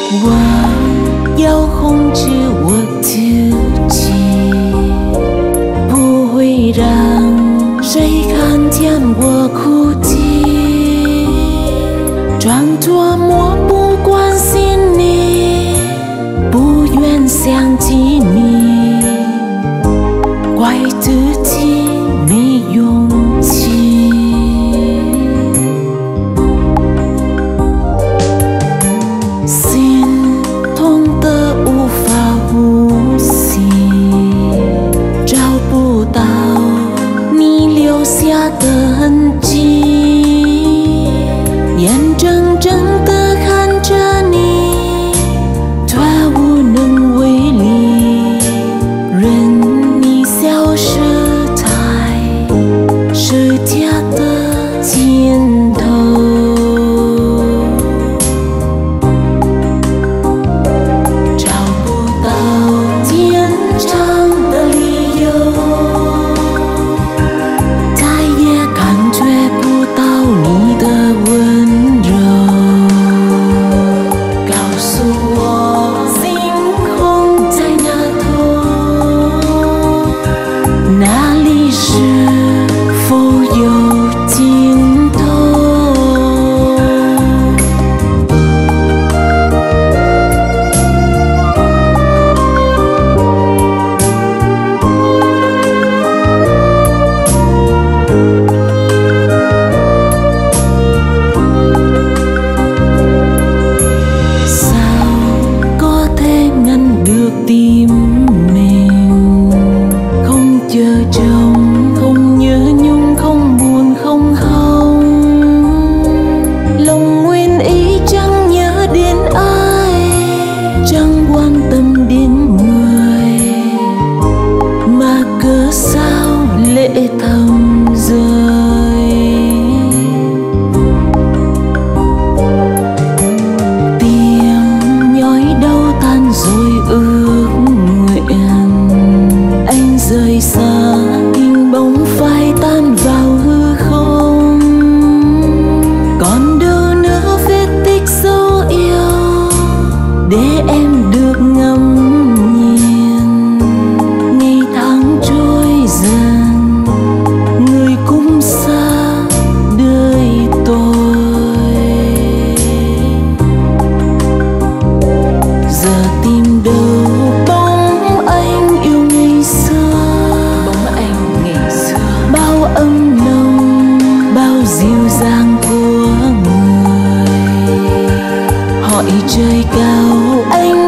我要控制我自己，不会让谁看见我哭泣，装作漠不关心你，不愿想起你，怪自己没勇气。下的痕迹，眼睁睁地看着你，却无能为力，任你消失在世界的尽头。找不到坚强的理由，tim mình không chờ trông, không nhớ nhung, không buồn, không hông. Lòng nguyên ý chẳng nhớ đến ai, chẳng quan tâm đến người, mà cớ sao lệ thầm rơi. Tiếng nhói đau tan rồi ước nguyện, anh rời xa hình bóng phai tan vào hư không. Còn đâu nữa vết tích dấu yêu để em được ngắm nhìn. Ngày tháng trôi dần, người cũng xa đời tôi. Giờ tìm đâu bóng anh yêu ngày xưa, bóng anh ngày xưa, bao âm nồng, bao dịu dàng của người. Hỏi trời cao anh